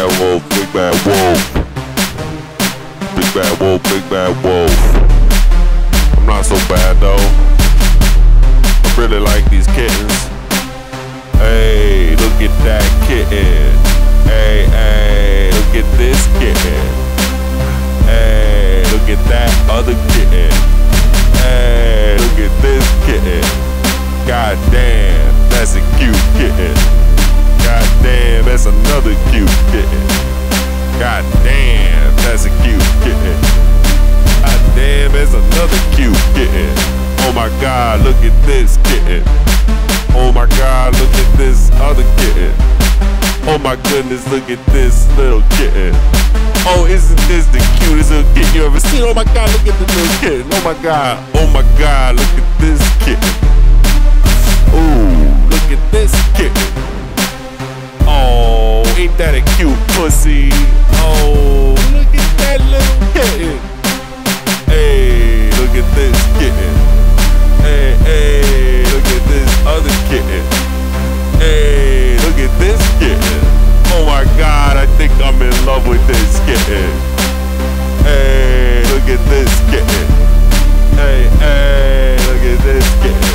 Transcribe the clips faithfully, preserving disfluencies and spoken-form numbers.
bad wolf, big bad wolf. Big bad wolf, big bad wolf. I'm not so bad though. I really like these kittens. Hey, look at that kitten. Hey, hey, look at this kitten. Hey, look at that other kitten. Hey, look at this kitten. God damn, that's a cute kitten. God damn, that's another cute kitten. God damn, that's a cute kitten. God damn, that's another cute kitten. Oh my God, look at this kitten. Oh my God, look at this other kitten. Oh my goodness, look at this little kitten. Oh, isn't this the cutest little kitten you ever seen? Oh my God, look at the little kitten. Oh my God, oh my God, look at this kitten. Ooh, look at this kitten. Oh, ain't that a cute pussy? Oh, look at that little kitten. Hey, look at this kitten. Hey, hey, look at this other kitten. Hey, look at this kitten. Oh my God, I think I'm in love with this kitten. Hey, look at this kitten. Hey, hey, look at this kitten.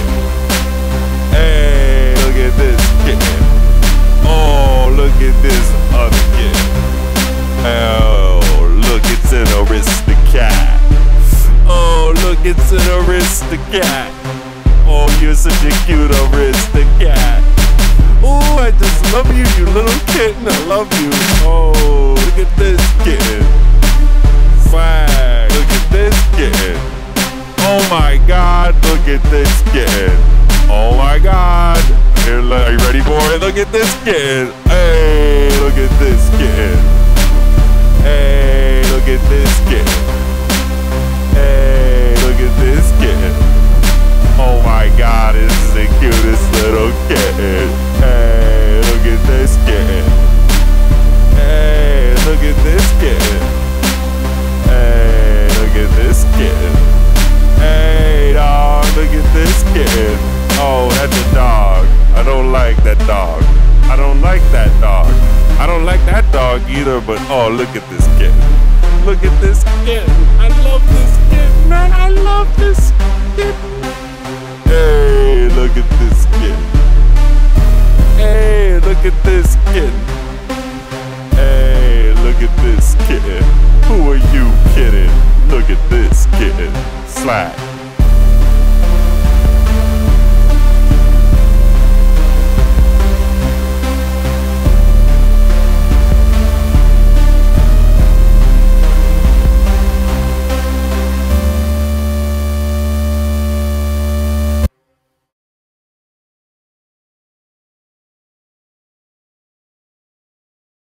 Hey, look at this kitten. Oh, look at this other kitten. Oh, look, it's an Aristocat. Oh, look, it's an Aristocat. Oh, you're such a cute Aristocat. Oh, I just love you, you little kitten. I love you. Oh, look at this kitten. Swag. Look at this kitten. Oh my God, look at this kitten. Oh my God. Here, look, are you ready for it? Look at this kitten. Hey, look at this kitten. Hey, look at this kitten. Hey, look at this kitten. Oh my God, this is the cutest little kitten. Hey, look at this kitten. Hey, look at this kitten. Hey, look at this kitten. Hey, dog, look at this kitten. Oh, that's a dog. I don't like that dog. I don't like that dog. I don't like that dog either, but oh, look at this kitten. Look at this kitten. I love this kitten, man. I love this kitten. Hey, look at this kitten. Hey, look at this kitten. Hey, look at this kitten. Who are you kidding? Look at this kitten. Slack.